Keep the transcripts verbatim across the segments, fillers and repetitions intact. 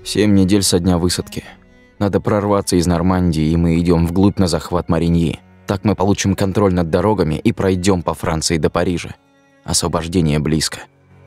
Семь недель со дня высадки. Надо прорваться из Нормандии, и мы идем вглубь на захват Мариньи. Так мы получим контроль над дорогами и пройдем по Франции до Парижа. Освобождение близко.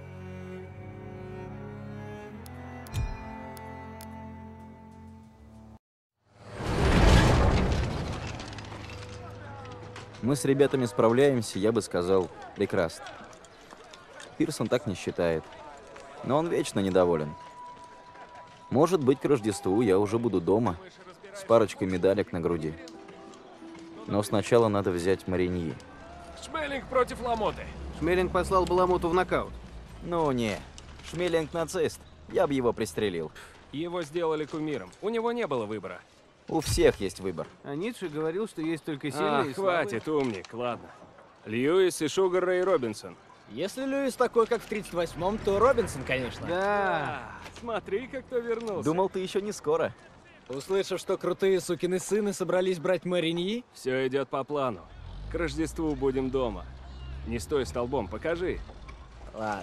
Мы с ребятами справляемся, я бы сказал, прекрасно. Пирсон так не считает. Но он вечно недоволен. Может быть, к Рождеству я уже буду дома, с парочкой медалек на груди. Но сначала надо взять Мариньи. Шмелинг против Ламоты. Шмелинг послал Баламуту в нокаут. Ну не, Шмелинг нацист. Я бы его пристрелил. Его сделали кумиром. У него не было выбора. У всех есть выбор. А Ницше говорил, что есть только сильные А, и хватит, слабые. умник, ладно. Льюис и Шугар Рэй Робинсон. Если Льюис такой, как в тридцать восьмом, то Робинсон, конечно. Да. А, смотри-ка, кто вернулся. Думал, ты еще не скоро. Услышав, что крутые сукины сыны собрались брать Мариньи, Все идет по плану. К Рождеству будем дома. Не стой столбом, покажи. ладно.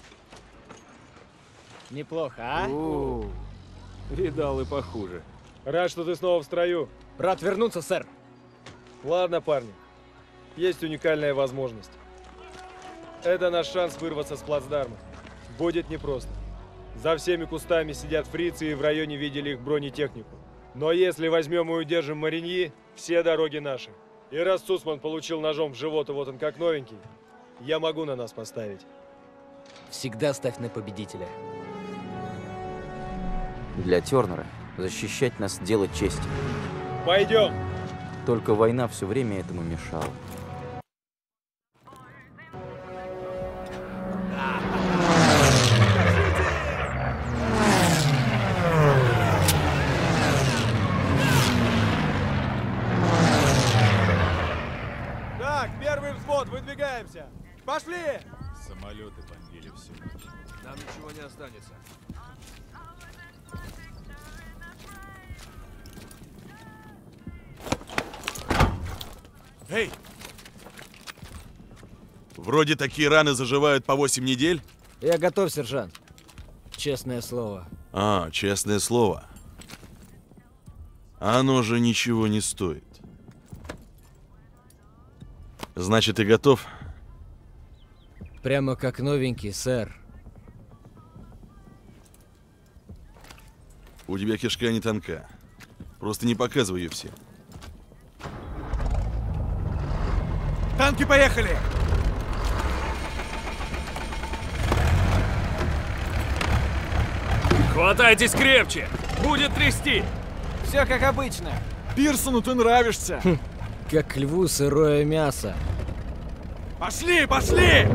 Неплохо, а? У, Видал и похуже. Рад, что ты снова в строю. Рад вернуться, сэр. Ладно, парни. Есть уникальная возможность. Это наш шанс вырваться с плацдарма. Будет непросто. За всеми кустами сидят фрицы, и в районе видели их бронетехнику. Но если возьмем и удержим Мариньи, все дороги наши. И раз Сусман получил ножом в живот, и вот он как новенький, я могу на нас поставить. Всегда ставь на победителя. Для Тернера защищать нас – дело чести. Пойдем! Только война все время этому мешала. Так, первый взвод, выдвигаемся! Пошли! Самолеты бомбили всю ночь. Нам ничего не останется. Эй! Вроде такие раны заживают по восемь недель. Я готов, сержант. Честное слово. А, честное слово. Оно же ничего не стоит. Значит, ты готов? Прямо как новенький, сэр. У тебя кишка не тонка. Просто не показывай ее все. Танки поехали! Хватайтесь крепче! Будет трясти! все как обычно. Пирсону ты нравишься! Как льву сырое мясо. Пошли, пошли!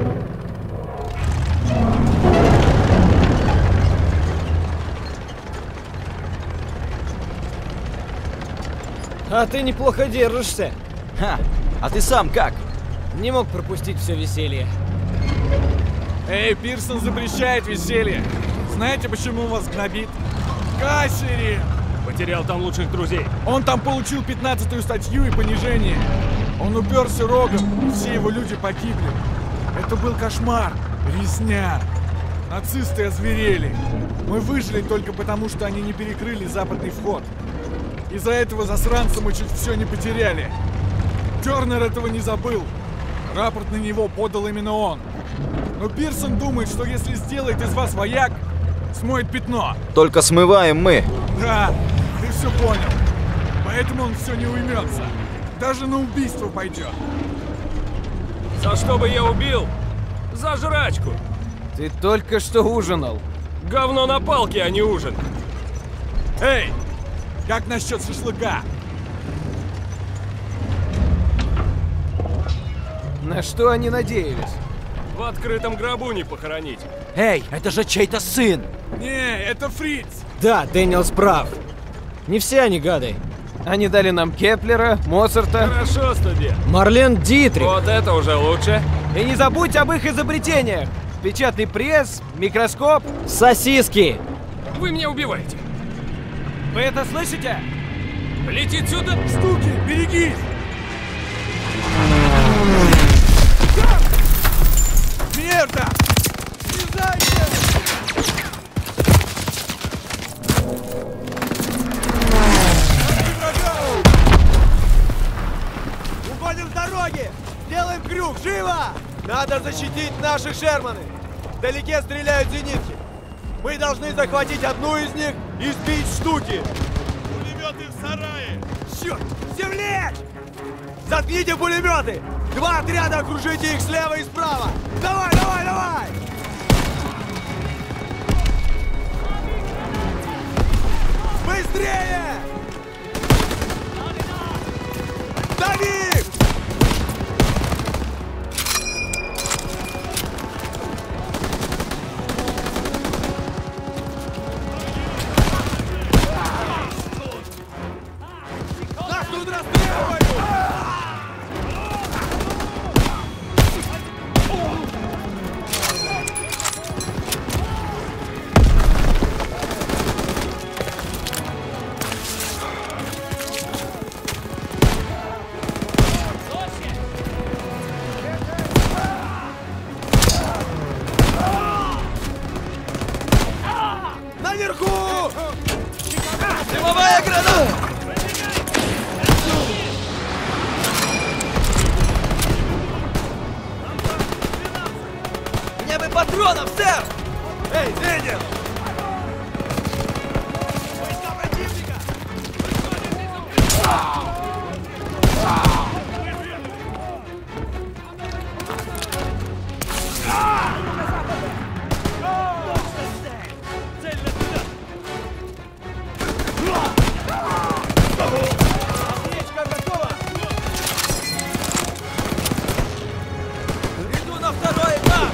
А ты неплохо держишься. Ха! А ты сам как? Не мог пропустить все веселье. Эй, Пирсон запрещает веселье. Знаете, почему он вас гнобит? Кассери! Потерял там лучших друзей. Он там получил пятнадцатую статью и понижение. Он уперся рогом, и все его люди погибли. Это был кошмар, резня. Нацисты озверели. Мы выжили только потому, что они не перекрыли западный вход. Из-за этого засранца мы чуть все не потеряли. Тернер этого не забыл. Рапорт на него подал именно он. Но Пирсон думает, что если сделает из вас вояк, смоет пятно. Только смываем мы. Да, ты все понял. Поэтому он все не уймется. Даже на убийство пойдет. За что бы я убил? За жрачку! Ты только что ужинал. Говно на палке, а не ужин. Эй, как насчет шашлыка? На что они надеялись? В открытом гробу не похоронить. Эй, это же чей-то сын! Не, это Фриц. Да, Дэниелс прав. Не все они гады. Они дали нам Кеплера, Моцарта. Хорошо, студент. Марлен Дитрих. Вот это уже лучше. И не забудь об их изобретениях. Печатный пресс, микроскоп. Сосиски. Вы меня убиваете. Вы это слышите? Летит сюда. Стуки, берегись! Мерда! Слезайте! Надо защитить наши Шерманы! Вдалеке стреляют зенитки! Мы должны захватить одну из них и сбить штуки! Пулеметы в сарае! Черт! Всем лечь! Заткните пулеметы! Два отряда окружите их слева и справа! Давай, давай, давай! Быстрее! Дави! Нас тут расстреливают! Наверху! Дымовая граната! Мне бы патронов, сэр! Эй, Зенин! Войска противника! Аптечка готова! Иду на второй этап!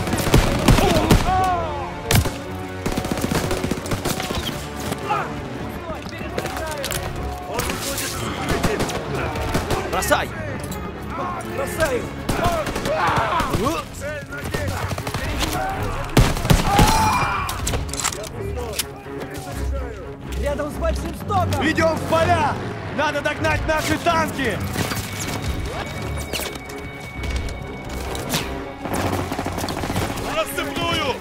Бросай! Бросай! Рядом с большим стоком! Идем в поля! Надо догнать наши танки! Расцепную!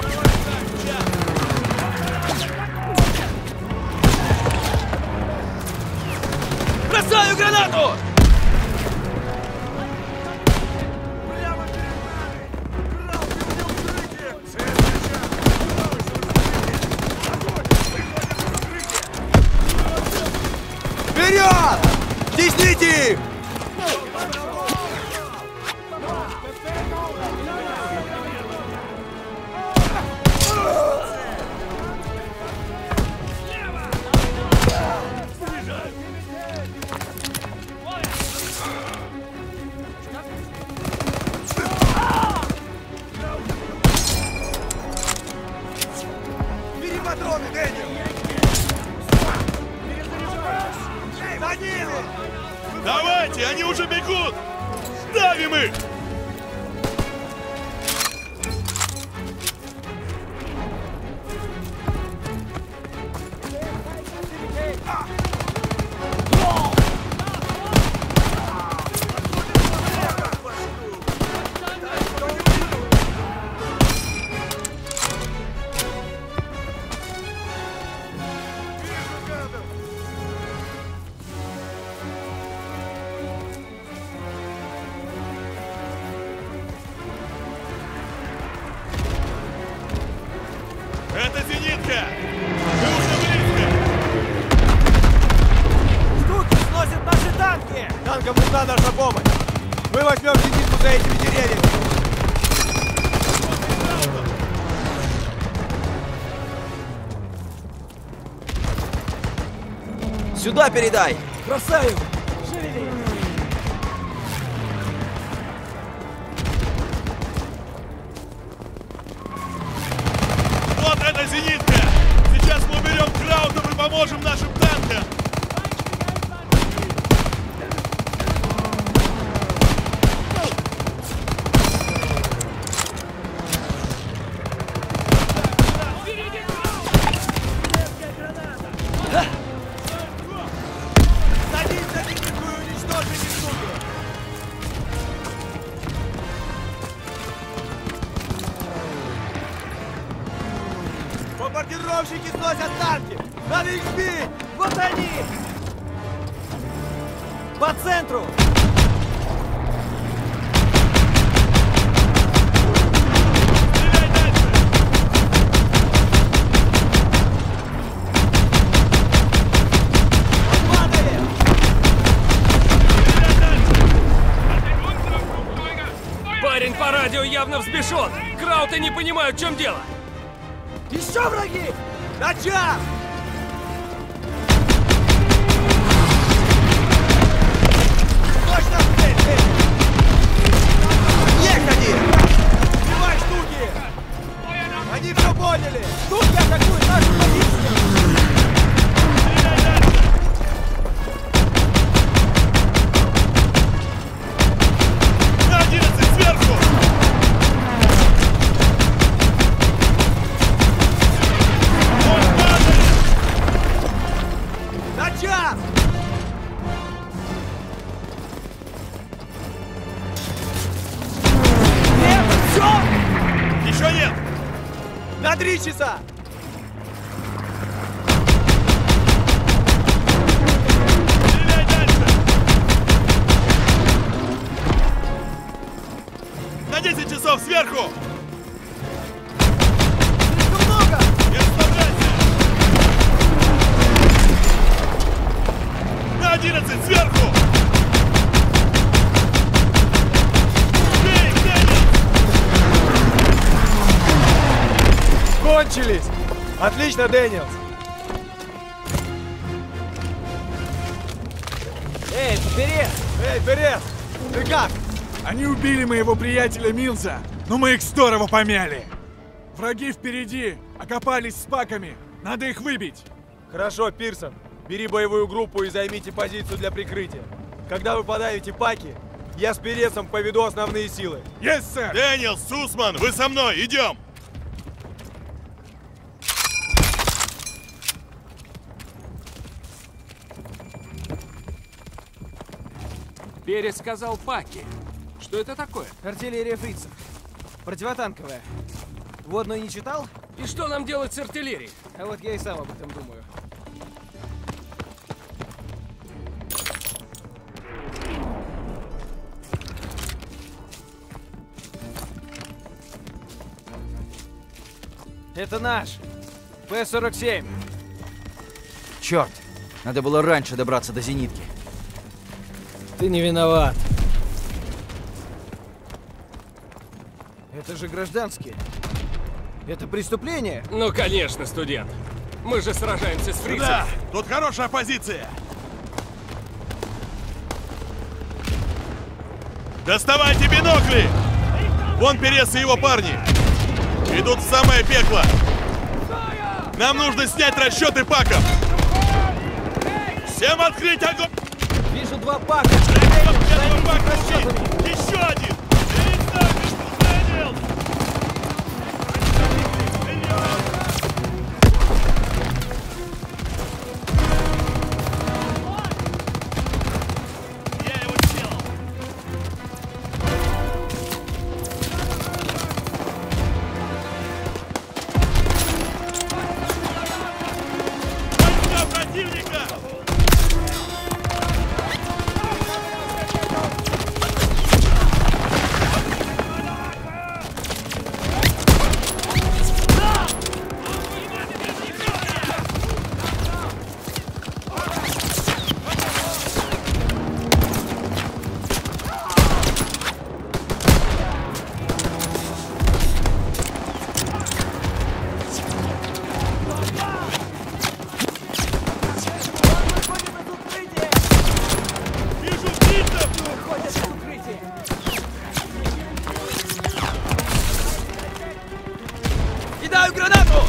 Бросаю гранату! Вперед! Тесните их! Бери патроны, Дэниел! За ними! Давайте, они уже бегут! Давим их! Это зенитка! Мы уже близко! Штуки сносят наши танки! Танкам нужна наша помощь! Мы возьмем зенитку за этими деревьями! Сюда передай! Бросаю! Вот эта зенитка! Сейчас мы уберем краудов и поможем нашим танкам! Садись за зенитку и уничтожь эти штуки! Бомбардировщики сносят танки! Надо их сбить! Вот они! По центру! явно взбешен. Крауты не понимают, в чем дело. Еще враги! Начал! Точно цель, цель! Есть один! Сбивай штуки! Они все поняли! Штуки атакуют нашу позицию! На одиннадцать сверху! Начал! Нет, все! Еще нет! На три часа! Стреляй дальше! На десять часов сверху! Слишком много! Не расслабляйся! На одиннадцать сверху! Бей, Дэниел! Кончились! Отлично, Дэниелс! Эй, это Перес! Эй, Перес! Ты как? Они убили моего приятеля Милза, но мы их здорово помяли. Враги впереди, окопались с паками. Надо их выбить. Хорошо, Пирсон. Бери боевую группу и займите позицию для прикрытия. Когда вы подавите паки, я с Пересом поведу основные силы. Есть, сэр! Дэниел, Сусман, вы со мной, идем! Перес сказал паки. Что это такое? Артиллерия фрицев. Противотанковая. Водную не читал? И что нам делать с артиллерией? А вот я и сам об этом думаю. Это наш. П сорок семь. Черт, надо было раньше добраться до зенитки. Ты не виноват. Это же гражданские. Это преступление. Ну, конечно, студент. Мы же сражаемся с фрицами. Да, тут хорошая позиция! Доставайте бинокли! Вон Перес и его парни! Идут в самое пекло! Нам нужно снять расчеты паков! Всем открыть огонь! Вижу два пака. Первого пака убить! Еще один! Переставь, Дэниел! Я его сделал! Войска противника! Вижу птицев! Кидаю гранату!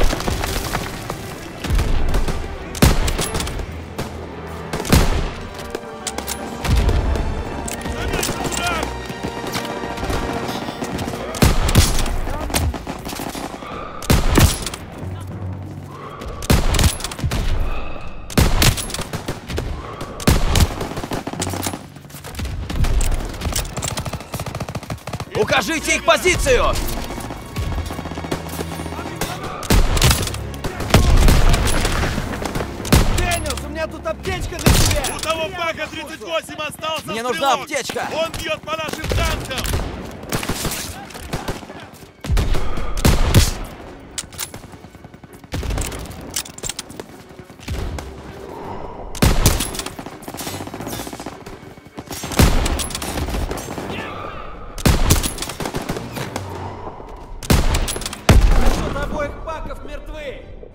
Заметил враг! Укажите их позицию! Дэниелс, у меня тут аптечка для тебя! У того пака тридцать восемь остался Мне стрелок. нужна аптечка. Он бьет по нашим танкам!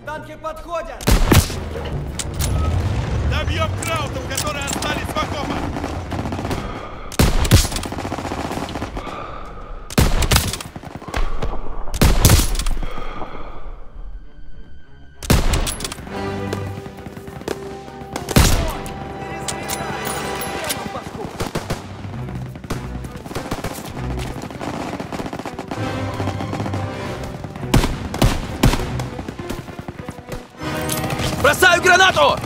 Танки подходят! Добьем краутов, которые остались в окопах! Бросаю гранату!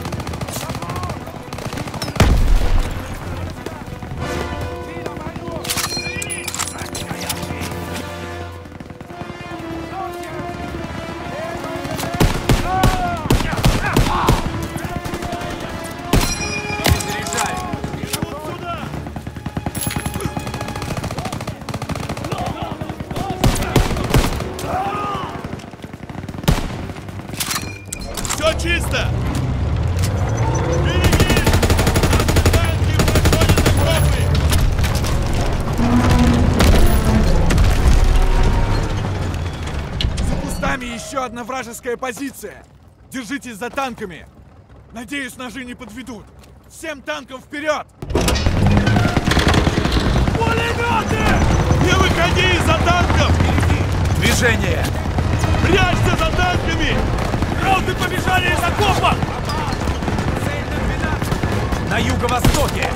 Все чисто! Берегись! Наши танки проходят окопы! За кустами еще одна вражеская позиция. Держитесь за танками. Надеюсь, ножи не подведут. Всем танкам вперед! Пулеметы! Не выходи из-за танков! Движение! Прячься за танками! Роуты побежали из окопа! На юго-востоке!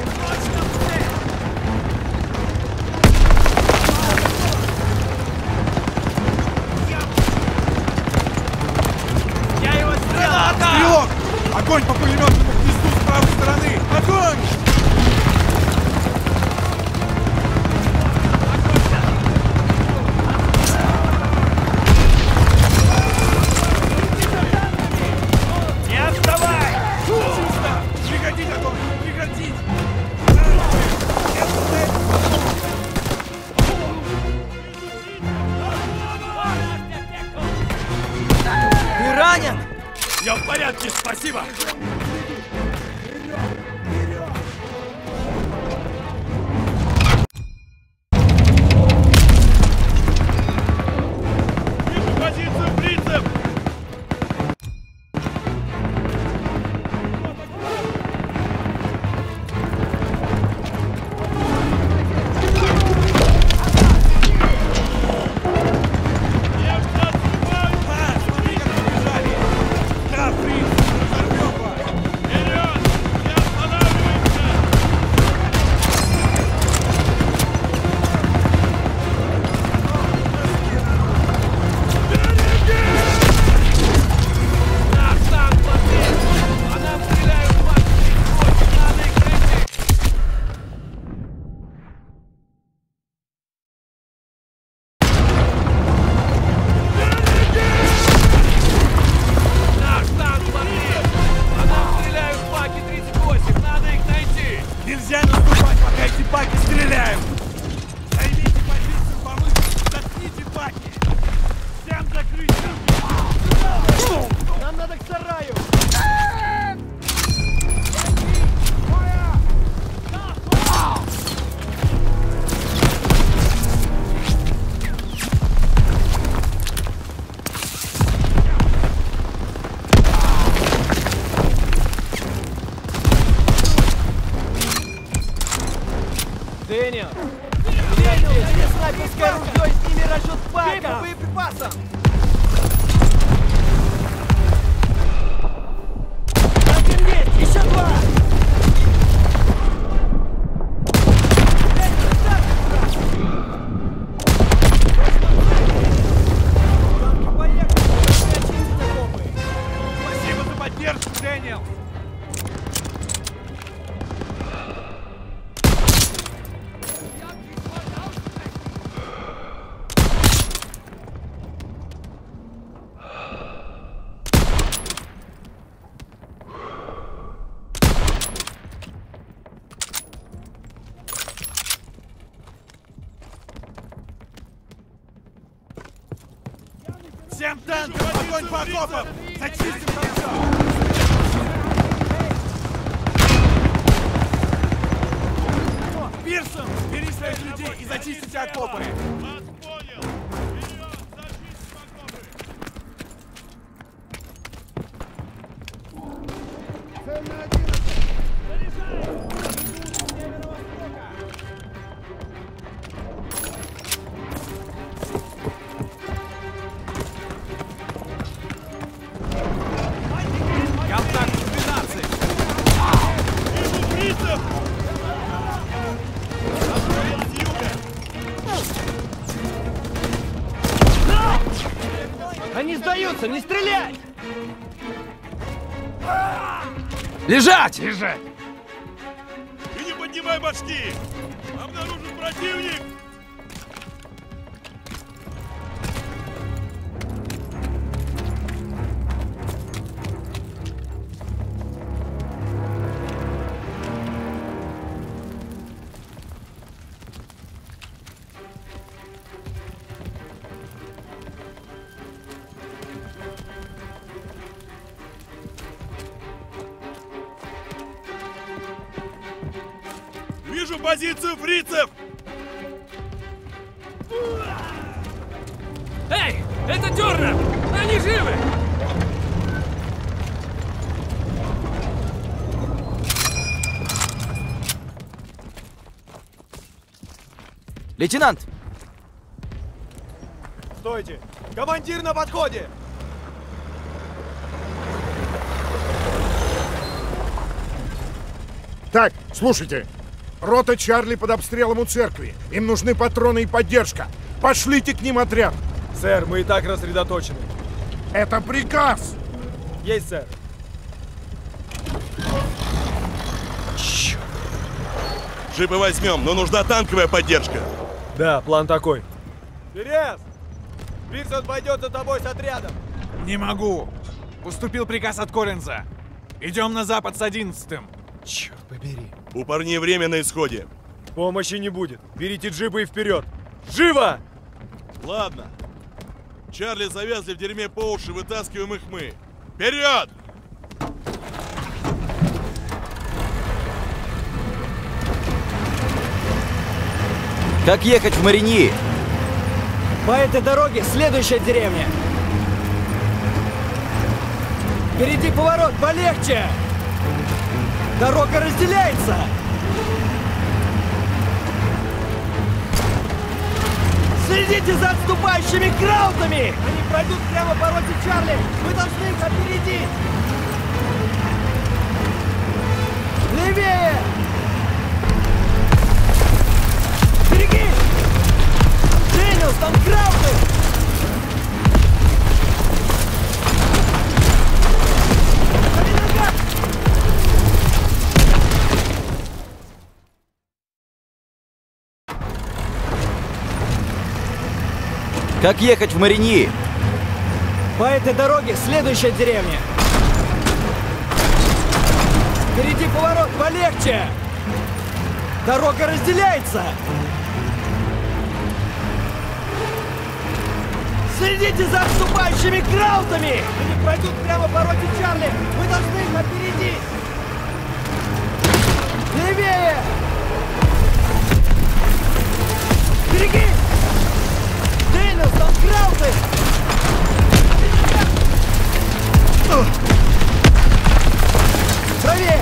Я его стрела! Стрелок! Огонь по пулеметному гнезду с правой стороны! Огонь! Не отставай! Чисто! Прекратить огонь! Прекратить! Ты ранен? Я в порядке, спасибо! Вижу позицию фрицев! Немцы отступают! Смотри, как побежали! Да, фриз! Разорвем вас! Вперед! Не останавливаемся! Наш танк подбил! А нам стреляют двадцать восемь! Надо их прийти! Наш танк подбил! А нам стреляют паки тридцать восемь! Надо их найти! Нельзя наступать, пока эти баки стреляют! Займите позицию повыше! Заткните баки! Всем закрыть! Нам надо к сараю! Дэниел! Дэниел, дай снайперское ружье и сними расчет пака! Боеприпасом! Один есть! Еще два! Танки поехали! Очистить окопы! Спасибо за поддержку, Дэниел! Всем танкам огонь по окопам! Зачистим там все! Пирсон, бери своих людей и зачистите окопы! Вас понял! Вперед! Зачистим окопы! Фрицев! Отправил с юга! Они сдаются, не стрелять! Лежать! Лежать! И не поднимай башки! Обнаружен противник! Вижу позицию фрицев! Эй, это Тёрнер! Они живы! Лейтенант! Стойте! Командир на подходе! Так, слушайте. Рота Чарли под обстрелом у церкви. Им нужны патроны и поддержка. Пошлите к ним отряд. Сэр, мы и так рассредоточены. Это приказ. Есть, сэр. Джипы возьмем, но нужна танковая поддержка. Да, план такой. Перес! Пирсон пойдет за тобой с отрядом. Не могу. Поступил приказ от Коллинза. Идем на запад с одиннадцатым. Черт побери. У парней время на исходе. Помощи не будет. Берите джипы и вперед. Живо! Ладно. Чарли завязли в дерьме по уши, вытаскиваем их мы. Вперед! Как ехать в Мариньи? По этой дороге следующая деревня. Впереди поворот, полегче! Дорога разделяется! Следите за отступающими краутами! Они пройдут прямо по роте Чарли! Вы должны их опередить! Левее! Береги! Дэниелс, там крауты! Как ехать в Мариньи? По этой дороге следующая деревня. Впереди поворот, полегче! Дорога разделяется! Следите за отступающими краутами! Они пройдут прямо по роте Чарли! Вы должны их опередить! Левее! Береги! Дэниелс, там крауты! Правее!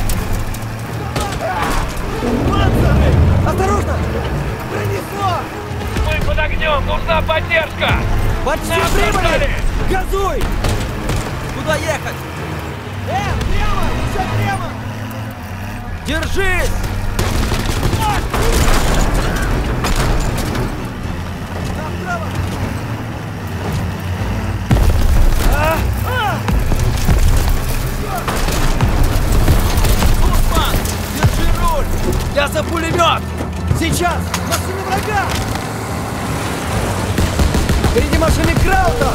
Панциры! Осторожно! Пронесло! Мы под огнем! Нужна поддержка! Почти прибыли! Газуй! Куда ехать? Э, прямо! Еще прямо! Держись! Направо! Гусман, держи руль! Я за пулемет! Сейчас! Машина врага! Впереди машины Краута!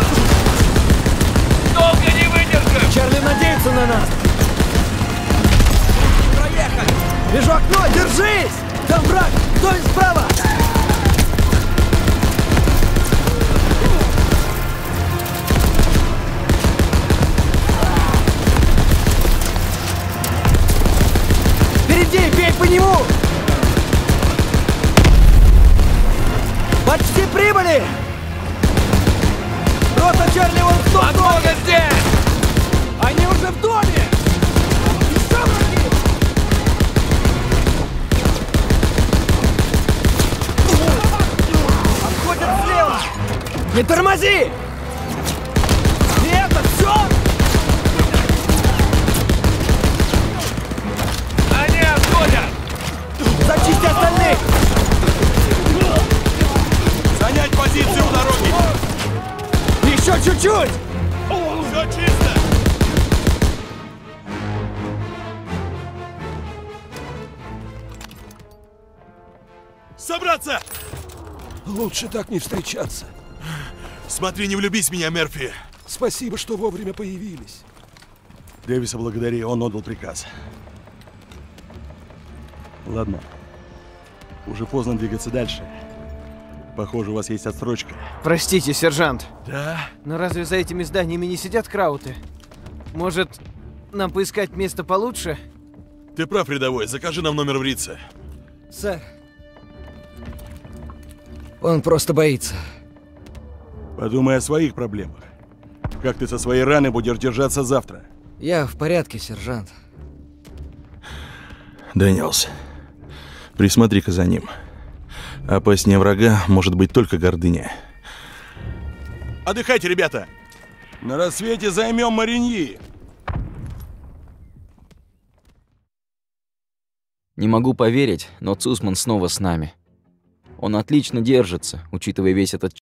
Долго не выдержим! Чарли надеется на нас! Проехать! Вижу окно! Держись! Там враг! Стой справа! Впереди! Бей по нему! Почти прибыли! Рота Чарли, вон в ту сторону! Подмога здесь! Они уже в доме! Еще враг! Не тормози! И это все? Они отходят! Зачисти остальных! Занять позиции у дороги! Еще чуть-чуть! Все чисто! Собраться! Лучше так не встречаться. Смотри, не влюбись в меня, Мерфи. Спасибо, что вовремя появились. Дэвиса благодари, он отдал приказ. Ладно. Уже поздно двигаться дальше. Похоже, у вас есть отсрочка. Простите, сержант. Да? Но разве за этими зданиями не сидят крауты? Может, нам поискать место получше? Ты прав, рядовой. Закажи нам номер в Рице. Сэр. Он просто боится. Подумай о своих проблемах. Как ты со своей раны будешь держаться завтра? Я в порядке, сержант. Дэниелс, присмотри-ка за ним. Опаснее врага может быть только гордыня. Отдыхайте, ребята! На рассвете займем Мариньи. Не могу поверить, но Цусман снова с нами. Он отлично держится, учитывая весь этот